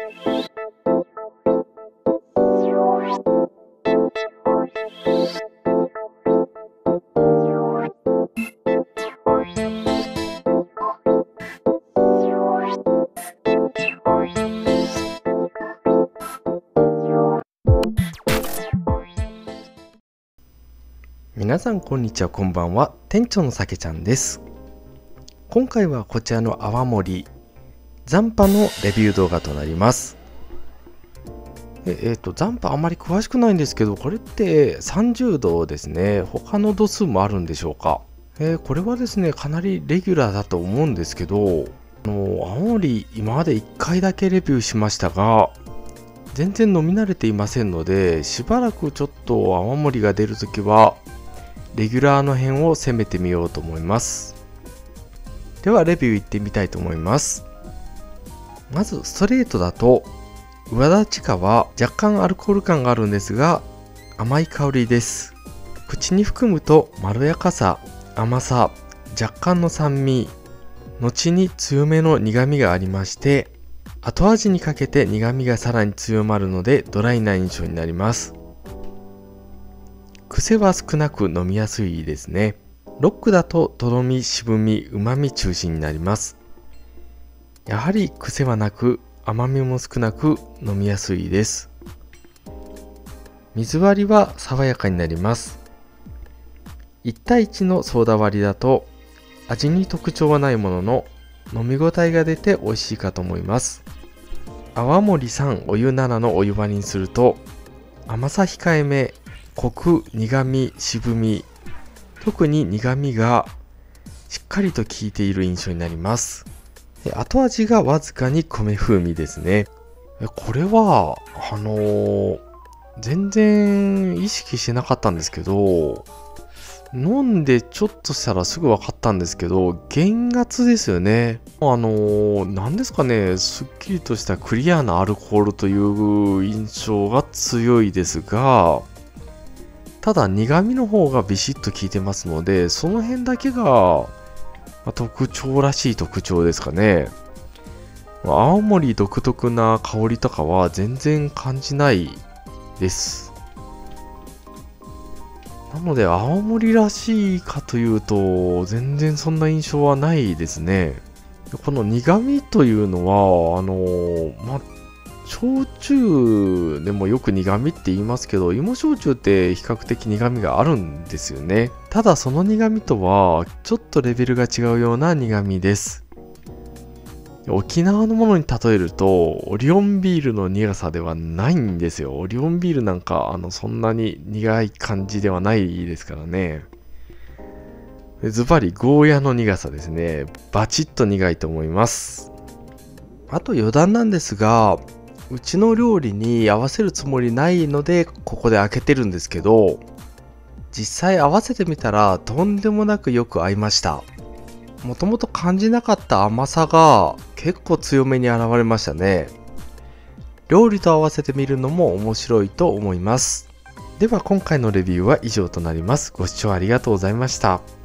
皆さんこんにちは、こんばんは。店長のさけちゃんです。今回はこちらの泡盛残波のレビュー動画となります。残波あんまり詳しくないんですけど、これって30度ですね。他の度数もあるんでしょうか。これはですね、かなりレギュラーだと思うんですけど、泡盛今まで1回だけレビューしましたが、全然飲み慣れていませんので、しばらくちょっと泡盛が出るときはレギュラーの辺を攻めてみようと思います。ではレビューいってみたいと思います。まずストレートだと上立川は若干アルコール感があるんですが甘い香りです。口に含むとまろやかさ、甘さ、若干の酸味、後に強めの苦みがありまして、後味にかけて苦みがさらに強まるのでドライな印象になります。癖は少なく飲みやすいですね。ロックだととろみ、渋み、うまみ中心になります。やはり癖はなく甘みも少なく飲みやすいです。水割りは爽やかになります。1対1のソーダ割りだと味に特徴はないものの飲み応えが出て美味しいかと思います。泡盛3お湯7のお湯割りにすると甘さ控えめ、コク、苦み、渋み、特に苦みがしっかりと効いている印象になります。後味がわずかに米風味ですね。これは全然意識してなかったんですけど、飲んでちょっとしたらすぐ分かったんですけど、原圧ですよね。なんですかね、すっきりとしたクリアなアルコールという印象が強いですが、ただ苦味の方がビシッと効いてますので、その辺だけが特徴らしい特徴ですかね。青森独特な香りとかは全然感じないです。なので青森らしいかというと全然そんな印象はないですね。この苦味というのは焼酎でもよく苦味って言いますけど、芋焼酎って比較的苦味があるんですよね。ただその苦味とはちょっとレベルが違うような苦味です。沖縄のものに例えるとオリオンビールの苦さではないんですよ。オリオンビールなんかそんなに苦い感じではないですからね。ズバリゴーヤの苦さですね。バチッと苦いと思います。あと余談なんですが、うちの料理に合わせるつもりないのでここで開けてるんですけど、実際合わせてみたらとんでもなくよく合いました。もともと感じなかった甘さが結構強めに現れましたね。料理と合わせてみるのも面白いと思います。では今回のレビューは以上となります。ご視聴ありがとうございました。